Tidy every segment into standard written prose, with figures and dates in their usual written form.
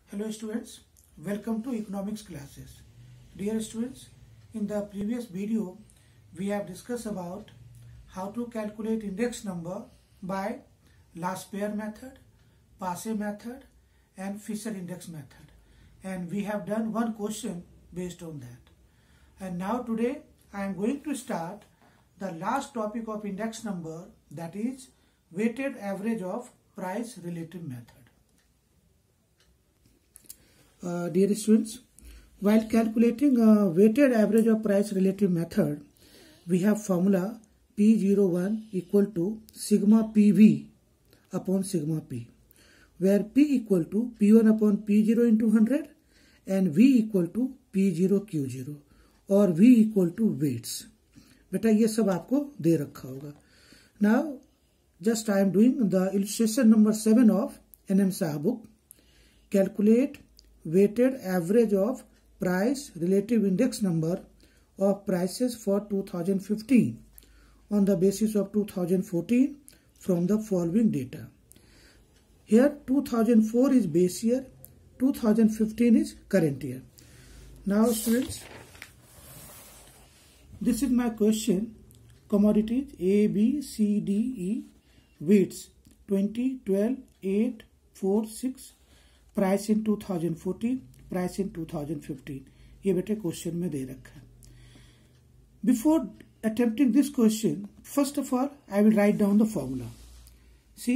Hello students, welcome to economics classes. Dear students, in the previous video we have discussed about how to calculate index number by last pair method, Paase method and Fisher index method, and we have done one question based on that. And now today I am going to start the last topic of index number, that is weighted average of price relative method. Dear students, while calculating weighted average of price relative method, we have formula P01 equal to sigma PV upon sigma P, where P equal to P1 upon P0 into 100 and V equal to P0 Q0 और V equal to weights. बेटा ये सब आपको दे रखा होगा. Now just I am doing the illustration number 7 of NM Saha book. Calculate weighted average of price relative index number of prices for 2015 on the basis of 2014 from the following data. Here 2004 is base year, 2015 is current year. Now students, this is my question. Commodities A, B, C, D, E, weights 20, 12, 8, 4, 6, price in 2014, price in 2015. ये बेटे question में दे रखा है. Before attempting this question, first of all I will write down the formula. See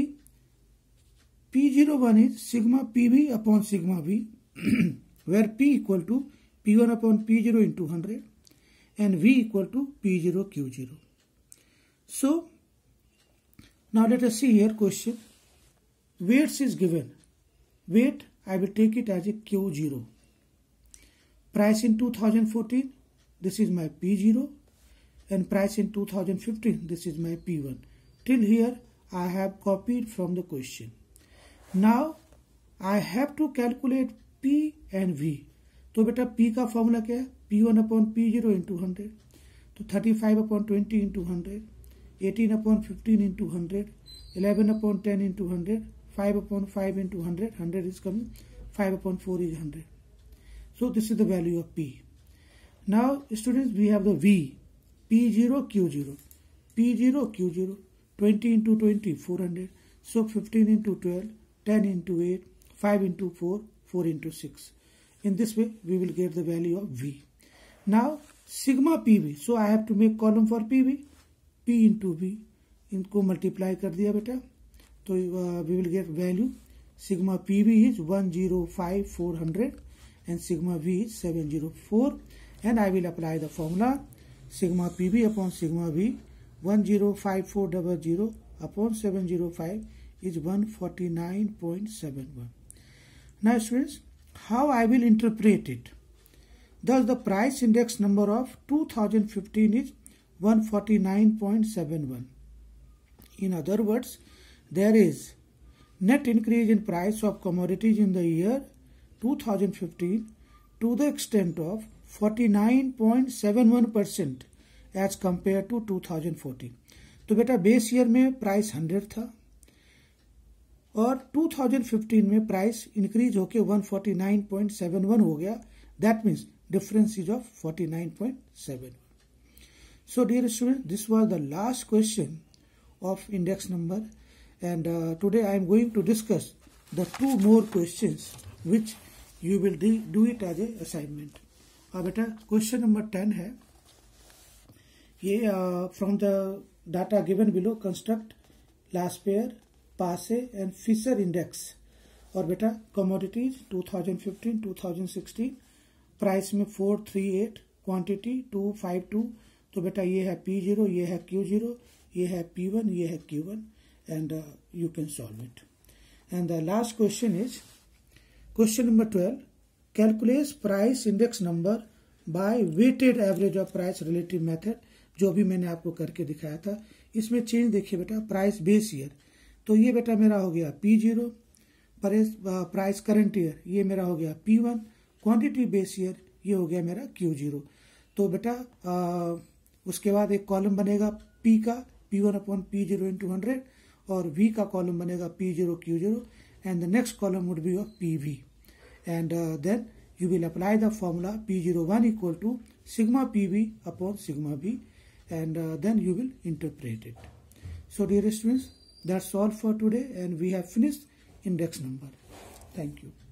P01 is sigma PV upon sigma V, where P equal to P1 upon P0 into 100 and V equal to P0 Q0. So now let us see here question. Weights is given. Weight I will take it as a Q0. Price in 2014, this is my P0, and price in 2015, this is my P1. Till here I have copied from the question. Now I have to calculate P and V. तो बेटा P का formula क्या है? P1 upon P0 into 100, तो 35 upon 20 into 100, 18 upon 15 into 100, 11 upon 10 into 100, 5 upon 5 into 100, 100 is coming, 5 upon 4 is 100. So this is the value of P. Now students, we have the V, P0 Q0, P0 Q0, 20 into 20, 400, so 15 into 12, 10 into 8, 5 into 4, 4 into 6. In this way we will get the value of V. Now sigma PV, so I have to make column for PV, P into V, इनको multiply कर दिया बेटा, तो we will get value. Sigma PV is 105,400 and sigma V is 704, and I will apply the formula sigma PV upon sigma V. 105,400 upon 705 is 149.71. Now students, how I will interpret it? Thus the price index number of 2015 is 149.71. In other words, there is net increase in price of commodities in the year 2015 to the extent of 49.71% as compared to 2014. तो बेटा base year में price 100 था और 2015 में price increase होके 149.71 हो गया. That means difference is of 49.71. So dear students, this was the last question of index number. And today I am going to discuss the two more questions which you will do it as a assignment. अब बेटा question number 10 है. ये from the data given below construct last pair, Paase and Fisher index. और बेटा commodities 2015 2016 price में 438, quantity 252. तो बेटा ये है P0, ये है Q0, ये है P1, ये है Q1. And you can solve it. And the last question is question number 12. Calculate price index number by weighted average of price relative method. जो भी मैंने आपको करके दिखाया था. इसमें चेंज देखिए बेटा, प्राइस बेस ईयर, तो ये बेटा मेरा हो गया P0, प्राइस करंट ईयर ये मेरा हो गया P1, क्वांटिटी बेस ईयर ये हो गया मेरा Q0. तो बेटा उसके बाद एक कॉलम बनेगा P का, P1 अपॉन P0 इंटू 100, और V का कॉलम बनेगा P0 Q0, and the next column would be of PV. and then you will apply the formula P01 equal to sigma PB upon sigma B, and then you will interpret it. So dear students, that's all for today, and we have finished index number. Thank you.